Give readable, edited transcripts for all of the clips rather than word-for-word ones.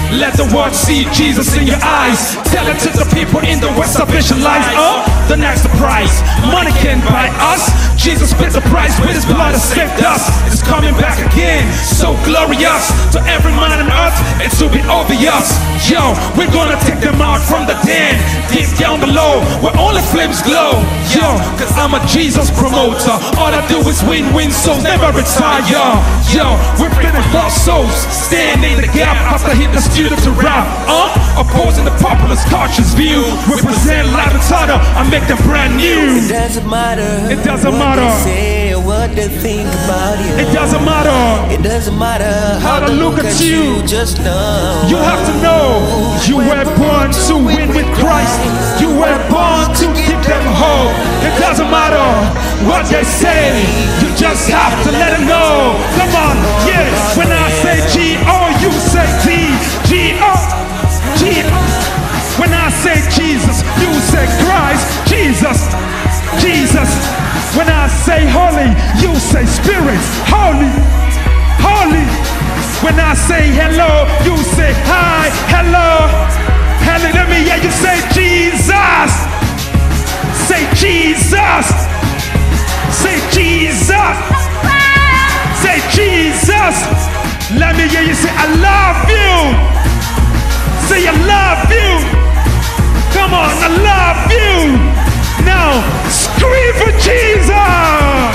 Let the world see Jesus in your eyes. Tell it to the people in the West, salvation lies. The next price, money can't buy us. Jesus paid the price with his blood and saved us. It's coming back again, so glorious to every man on earth. It will be obvious. Yo, we're gonna take them out from the den, deep down below, where only flames glow. Yo, cause I'm a Jesus promoter. All I do is win souls, never retire. Yo, we're winning lost souls, stand in the gap after hit the studio to rap. Opposing the populace cautious view, represent life and honor, I make them brand new. It doesn't matter. It doesn't matter. What they say or what they think about you. It doesn't matter. It doesn't matter how they look at you. Just know. You have to know you were born to win with Christ. You were born to give them hope. It doesn't matter what they say. You just have to let them know. Come on, yeah. When I say G-O, you say G-O. G-O. When I say Jesus, you say Christ. Jesus. Jesus. When I say holy, you say spirit. Holy. Holy. When I say hello, you say hi. Hello. Hello. Let me hear you say Jesus. Say Jesus. Say Jesus. Say Jesus. Let me hear you say I love you. Say I love you. Come on, I love you. Now, scream for Jesus.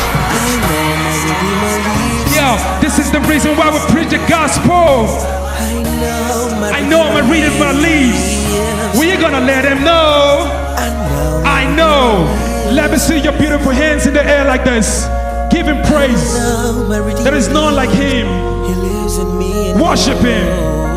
Yo, this is the reason why we preach the gospel. I know I'm reading my leaves. We're gonna let them know. I know. Let me see your beautiful hands in the air like this. Give him praise. There is none like him. Worship him.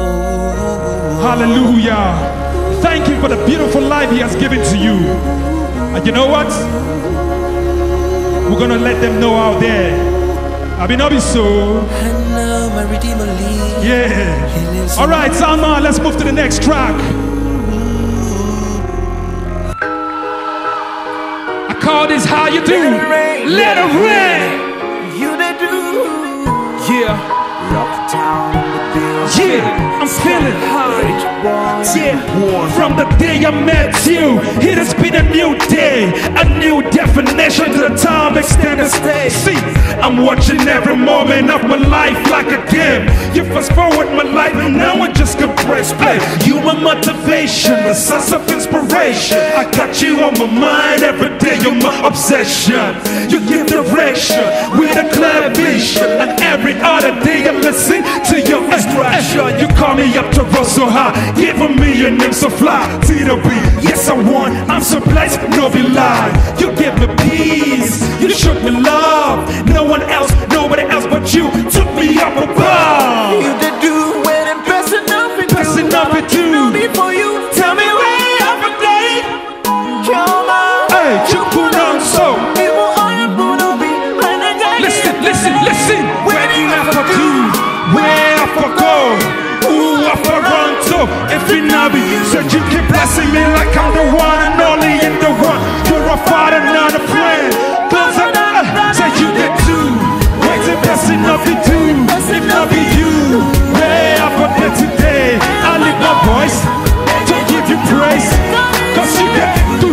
Hallelujah. Thank him for the beautiful life he has given to you. And you know what? We're gonna let them know out there. Abinabi so. Yeah. Alright, Salman, let's move to the next track. I call this How You Do. Let it rain. You they do. Yeah. Yeah, I'm feeling high. Yeah, from the day I met you, it has been a new day, a new definition to the time extended stay. See, I'm watching every moment of my life like a game. You fast forward my life and now I just can press play. You my motivation, a source of inspiration. I got you on my mind every day, you're my obsession. You give direction with a clear vision, and every other day I listen to your instruction. You call me up to run so high, giving me a name so fly. See the beat, yes I won, I'm so blessed, no be lie. You give me peace, you showed me love. No one else, nobody else but you took me up above. You did do when I'm pressing up with you. Pressing up with you. No need for you, tell me where every day. Come on, hey, you put on so. People are put on me when I get. Listen, listen, listen. Where you ever do? Where I for go? Ooh, I for run to. If it not be you, so you keep blessing me like I'm the one and only in the one. You're a father, not a friend. Cause I say you did too. Wait till blessing not be too. If not be you, where I for there today. I lift my voice to give you praise. Cause you did do.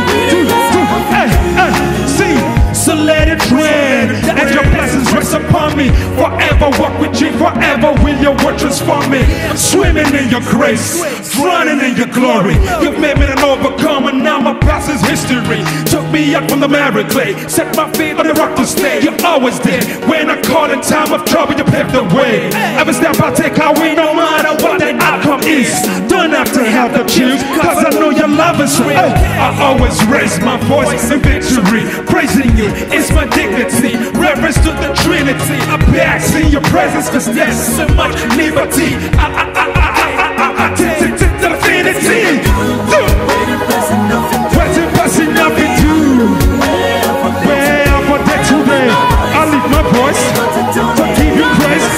Hey, hey, see, so let it rain. And your blessings rest upon me. Forever walk with you, forever will your word transform me. Swimming in your grace, running in your glory. You've made me an overcomer, now my past is history. Took me up from the married clay, set my feet on the rock to stay. You're always there, when I call in time of trouble you pave the way. Every step I take I win, no matter what the outcome is. Don't have to have the choose, cause I know your love is real. I always raise my voice in victory. Praising you is my dignity, reverence to the Trinity. I bask in your presence cause there's so much liberty. To infinity. Present blessing up in you. Where I'm for that today, I lift my voice to give you praise.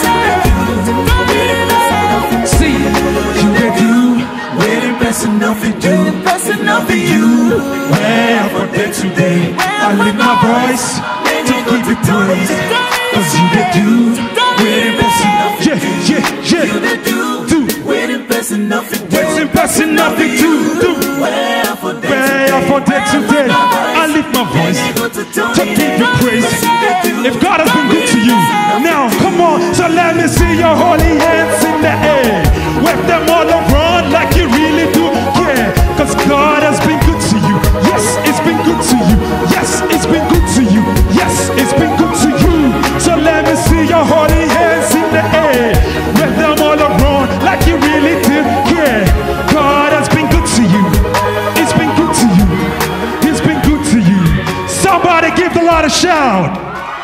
See, you can do where blessing up in you. Blessing up in you. Where I'm for that today, I lift my voice to give you praise. Cause you can do where blessing up in you. Yeah. blessing, nothing to do. Where I for day to day, I lift my voice to give you praise. If God has been good to you, now come on, so let me see your holy hands in the air. Wave them all around like you really do care. Cause God has been good to you. Yes, it's been good to you. Yes, it's been good to you. Yes, it's been good to you. So let me see your holy hands in the air. Wave them all around like you really did care. God has been good to you. It's been good to you. It's been good to you. Somebody give the Lord a shout.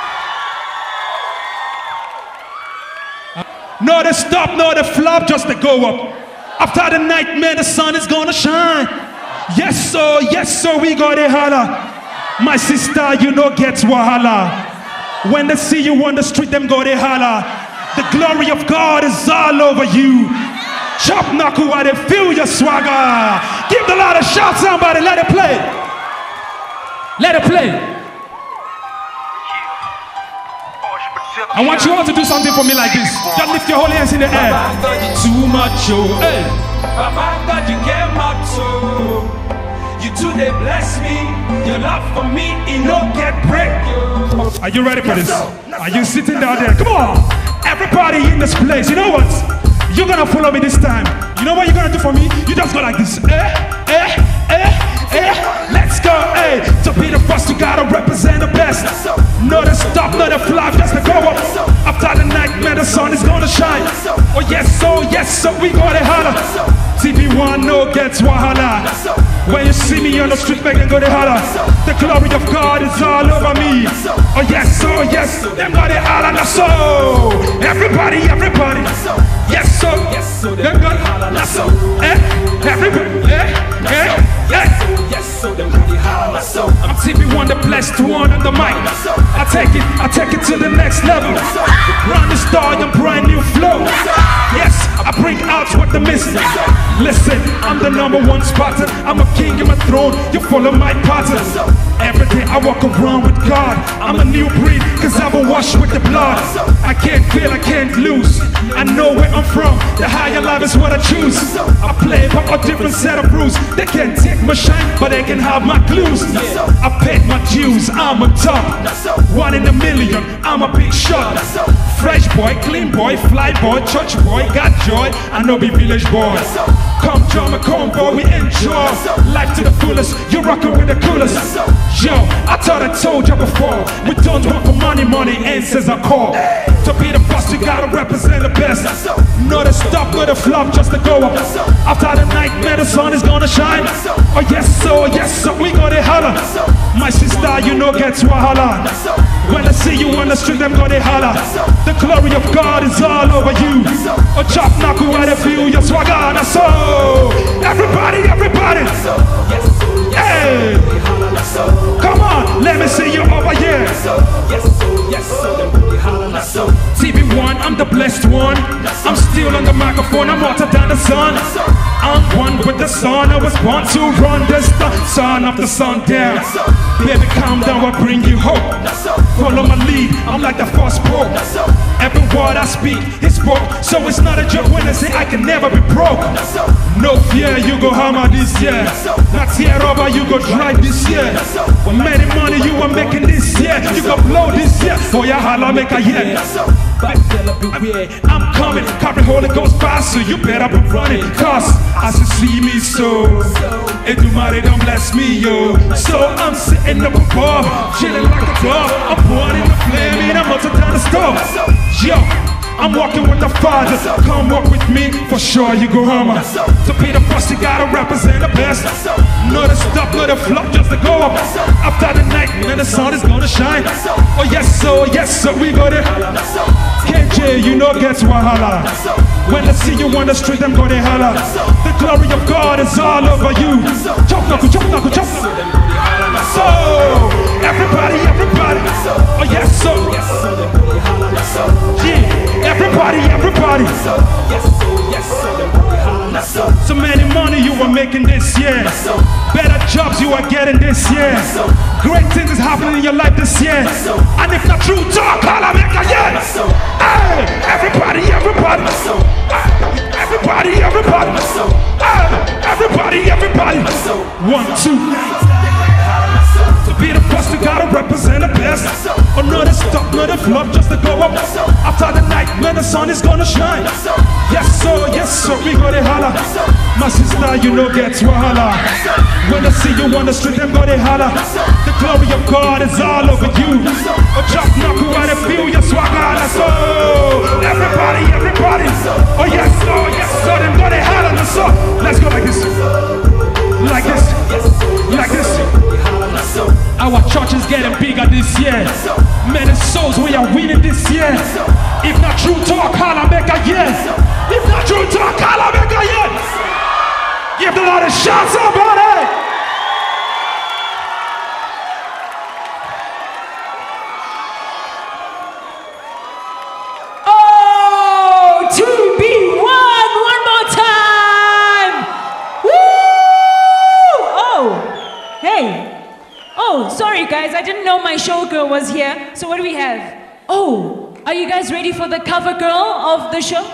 No to stop, no to flop, just to go up. After the nightmare, the sun is gonna shine. Yes, sir, we got a holla. My sister, you know, gets wahala. When they see you on the street, them go they holla. The glory of God is all over you. Chop knuckle while they feel your swagger. Give the Lord a shout, somebody, let it play. Let it play. I want you all to do something for me like this. Just lift your holy hands in the air. Too much, oh, hey. Baba God, you get my toe. You today bless me. Your love for me, it no get break. Are you ready for this? Are you sitting down there? Come on. Everybody in this place, you know what? You're gonna follow me this time. You know what you're gonna do for me? You just go like this. Let's go, to be the first, you gotta represent the best. Not to stop, not to fly, just to go up. After the nightmare, the sun is gonna shine. Oh yes, so we gonna holler. TV1 no gets wahala. When you see me on the street, make them go to holler. The glory of God is all over me. Oh yes, them gonna holler. So everybody. Yes, so them gonna holler. Everybody. I'm TV1, the blessed one on the mic. I take it to the next level. Brand new star and brand new flow. Yes, I bring out what they're missing. Listen, I'm the #1 spotter. I'm a king in my throne. You follow my pattern. Every day I walk around with God. I'm a new breed, cause I've been washed with the blood. I can't fail, I can't lose. I know where I'm from. The higher life is what I choose. I play for a different set of rules. They can't take my shine, but they can have my clues. I paid my dues, I'm on top. 1 in a million, I'm a big shot. Fresh boy, clean boy, fly boy, church boy, got joy. I know be village boy. Come join my convoy, we enjoy life to the fullest. You're rocking with the coolest. Yo, I thought I told you before. We don't work for money answers a call. To be the boss, you gotta represent the best. Not to stop, not to flop, just to go up. After the nightmare, the sun is gonna shine. Oh yes, so we gonna holler. My sister, you know, gets wahala. When I see you on the street, them gonna holler. The glory of God is all over you. Oh, chop knuckle where they feel your swagger. So everybody. Hey, come on, let me see you over here. TV1, I'm the blessed one. I'm still on the microphone, I'm hotter than the sun. I'm one with the sun, I was born to run this son of the sun down. Baby, calm down, I bring you hope. Follow my lead, I'm like the first pope. Every word I speak is spoke, so it's not a joke when I say I can never be broke. No fear, you go hammer this year. Not tear rubber, you go dry this year. Many money you are making this year, you go blow this year. For your holla make a year. I'm coming, carry Holy Ghost fast, so you better be running. Cause as you see me so, it do matter, don't bless me, yo. So I'm sitting up above, chilling like a dove. I'm pouring in the flame, and I'm out down the stove. Yo, I'm walking with the Father. Come walk with me, for sure you go hammer. To be the first, you gotta represent the best. Not to stop, not to flop, just to go up. After the night, man, the sun is gonna shine. Oh yes, so we got it. KJ, you know, gets wahala. When I see you on the street, I'm gonna holla. The glory of God is all over you. Chop knuckle. So everybody. Oh yes, so yeah, everybody. So many money you are making this year. Better jobs you are getting this year. Great things is happening in your life this year. And if not true talk, holla make a yeah. Hey, everybody. everybody, everybody. Everybody, everybody. 1, 2. To be the best, you gotta represent the best. Another stop, another flop, just to go up. After the night, when the sun is gonna shine. Yes sir, we gonna holla. My sister, you know, gets wahala. When I see you on the street, them gonna holla. The glory of God is all over you. A drop knock, who I feel your swagger. So everybody, everybody. Oh yes, them gonna holla. So let's go like this. Like this, like this. Our church is getting bigger this year. Many souls we are winning this year. If not true talk, holla, make a yes. If not true talk, holla, make a yes. Give the Lord a shout, somebody. Oh, 2B1, one more time. Woo! Oh, hey. Oh, sorry guys, I didn't know my showgirl was here. So what do we have? Oh, are you guys ready for the cover girl of the show?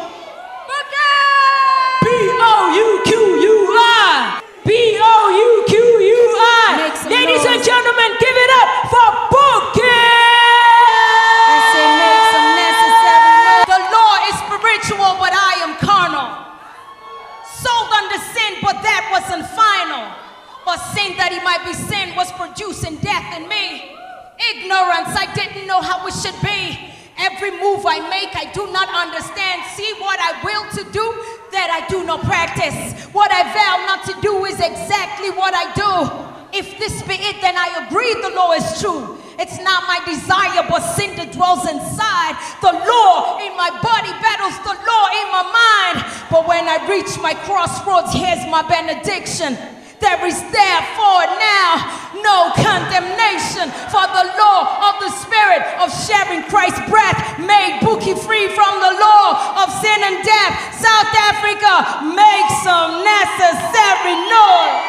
B-O-U-Q-U-I! B-O-U-Q-U-I! Ladies and gentlemen, give it up for Bookie! I say make some necessary noise. The law is spiritual, but I am carnal. Sold under sin, but that wasn't final. For sin that he might be sin was producing death in me. Ignorance, I didn't know how it should be. Every move I make, I do not understand. See what I will to do, that I do not practice. What I vow not to do is exactly what I do. If this be it, then I agree the law is true. It's not my desire, but sin that dwells inside. The law in my body battles the law in my mind. But when I reach my crossroads, here's my benediction. There is therefore now no condemnation, for the law of the Spirit of sharing Christ's breath made Bookie free from the law of sin and death. South Africa, make some necessary noise.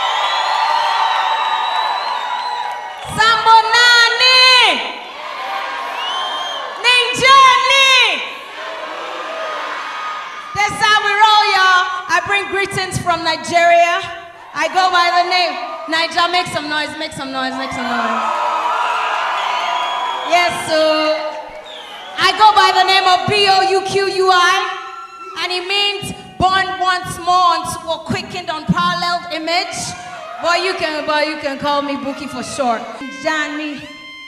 Sambonani, Ninjani. That's how we roll, y'all. I bring greetings from Nigeria. I go by the name Niger. Make some noise, make some noise, make some noise. Yes, so I go by the name of B-O-U-Q-U-I, and it means born once more unto a quickened, unparalleled image. But you can call me Bookie for short. Johnny.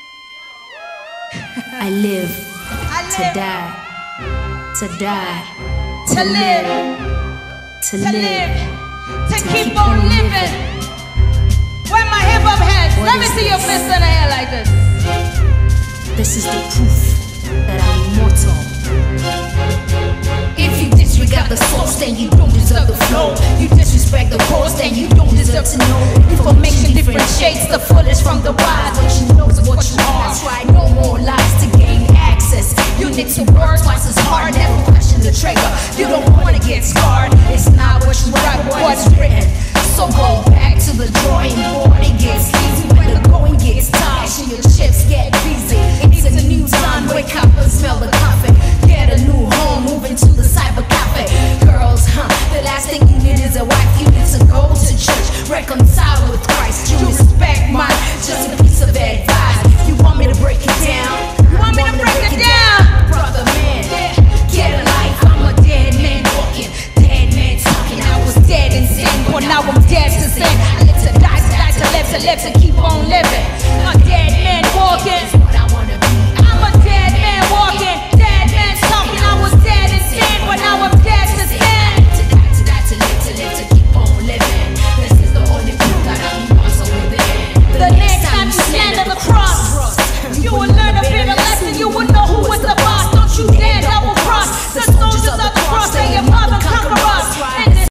I live to die, to die, to live, to live. To keep on living. Where my hip hop heads. Let me see your fist in the air like this. This is the proof that I'm immortal. If you disregard the source, then you don't deserve the flow. You disrespect the cause, then you don't deserve to know. Information differentiates the foolish from the wise. What you know is what you are. That's why no more lies to gain access. You need to work twice as hard. Never question the trigger. You don't want to get scarred. It's not what you write, what's written. So go back to the drawing board. It gets easy when the going gets tight. And your chips get busy. It's a new time. Wake up and smell the coffee. Get a new home. Move into the cyber cafe. Girls, the last thing you need is a wife. You need to go to church. Reconcile with Christ. You respect mine. Just a piece of advice. You want me to break it down? You want me to break it down? Brother man, get a life. I'm a dead man walking. Dead man talking. I was dead in sin, but now I'm dead to sin. I live to die, to live, to keep on living. A dead man